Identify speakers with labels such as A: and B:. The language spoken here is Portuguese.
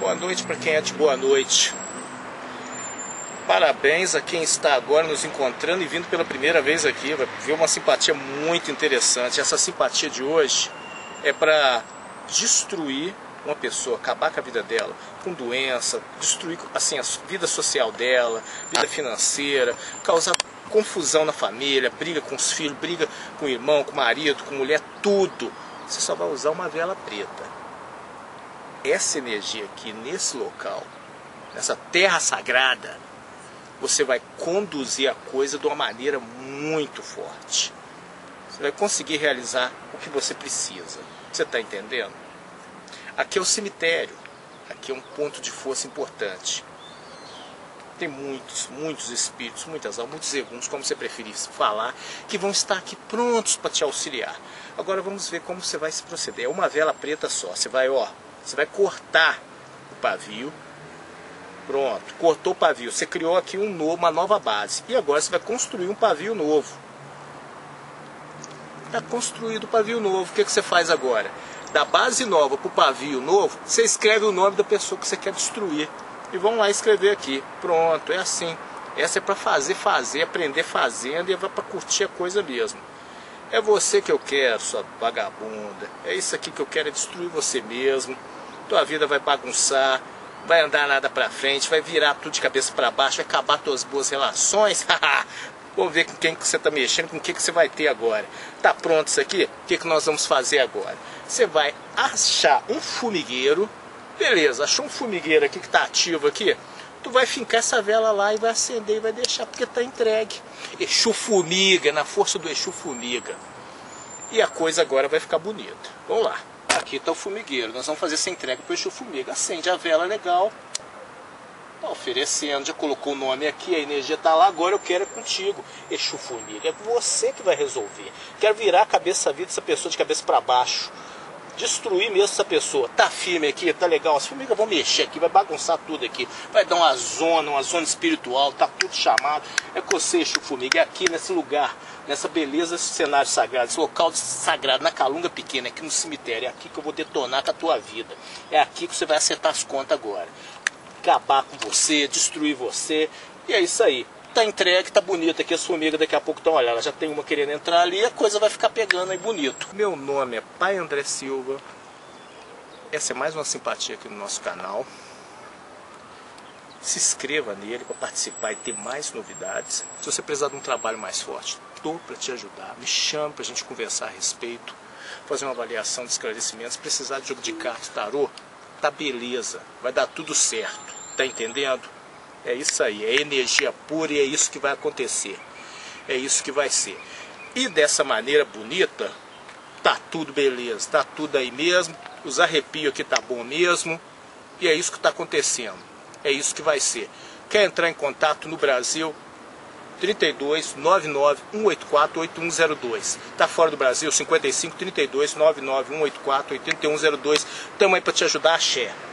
A: Boa noite para quem é de boa noite. Parabéns a quem está agora nos encontrando e vindo pela primeira vez aqui. Vai ver uma simpatia muito interessante. Essa simpatia de hoje é para destruir uma pessoa, acabar com a vida dela, com doença, destruir assim, a vida social dela, vida financeira, causar confusão na família, briga com os filhos, briga com o irmão, com o marido, com a mulher, tudo. Você só vai usar uma vela preta. Essa energia aqui, nesse local, nessa terra sagrada, você vai conduzir a coisa de uma maneira muito forte. Você vai conseguir realizar o que você precisa. Você está entendendo? Aqui é o cemitério. Aqui é um ponto de força importante. Tem muitos espíritos, muitas almas, muitos eguns, como você preferir falar, que vão estar aqui prontos para te auxiliar. Agora vamos ver como você vai se proceder. É uma vela preta só. Você vai cortar o pavio. Pronto, cortou o pavio. Você criou aqui uma nova base. E agora você vai construir um pavio novo. Está construído o pavio novo. O que você faz agora? Da base nova para o pavio novo, você escreve o nome da pessoa que você quer destruir. E vão lá escrever aqui. Pronto, é assim. Essa é para fazer, aprender fazendo e vai para curtir a coisa mesmo. É você que eu quero, sua vagabunda. É isso aqui que eu quero, é destruir você mesmo. Tua vida vai bagunçar, vai andar nada para frente, vai virar tudo de cabeça para baixo, vai acabar tuas boas relações. Vamos ver com quem que você está mexendo, com o que você vai ter agora. Tá pronto isso aqui? O que nós vamos fazer agora? Você vai achar um formigueiro. Beleza, achou um formigueiro aqui que está ativo aqui. Tu vai fincar essa vela lá e vai acender e vai deixar, porque está entregue. Exu Formiga, na força do Exu Formiga. E a coisa agora vai ficar bonita. Vamos lá. Aqui está o formigueiro. Nós vamos fazer essa entrega para o Exu Formiga. Acende a vela legal. Está oferecendo, já colocou o nome aqui, a energia está lá, agora eu quero é contigo. Exu Formiga, é você que vai resolver. Quero virar a cabeça, a vida dessa pessoa de cabeça para baixo. Destruir mesmo essa pessoa. Tá firme aqui, tá legal. As formigas vão mexer aqui, vai bagunçar tudo aqui. Vai dar uma zona espiritual, tá tudo chamado. É com você, Exu Formiga, é aqui nesse lugar, nessa beleza, esse cenário sagrado, esse local sagrado, na Calunga Pequena, aqui no cemitério. É aqui que eu vou detonar com a tua vida. É aqui que você vai acertar as contas agora. Acabar com você, destruir você. E é isso aí. Tá entregue, tá bonito aqui, as formigas daqui a pouco estão olhando, já tem uma querendo entrar ali, a coisa vai ficar pegando aí bonito. Meu nome é Pai André Silva, essa é mais uma simpatia aqui no nosso canal. Se inscreva nele para participar e ter mais novidades. Se você precisar de um trabalho mais forte, estou para te ajudar, me chame para a gente conversar a respeito, fazer uma avaliação de esclarecimentos. Se precisar de jogo de cartas, tarô, tá beleza, vai dar tudo certo, tá entendendo? É isso aí, é energia pura e é isso que vai acontecer. É isso que vai ser. E dessa maneira bonita, tá tudo beleza, tá tudo aí mesmo. Os arrepios aqui tá bom mesmo. E é isso que tá acontecendo. É isso que vai ser. Quer entrar em contato no Brasil? 32 99 184 8102. Tá fora do Brasil? 55 32 99 184 8102. Tamo aí para te ajudar, axé.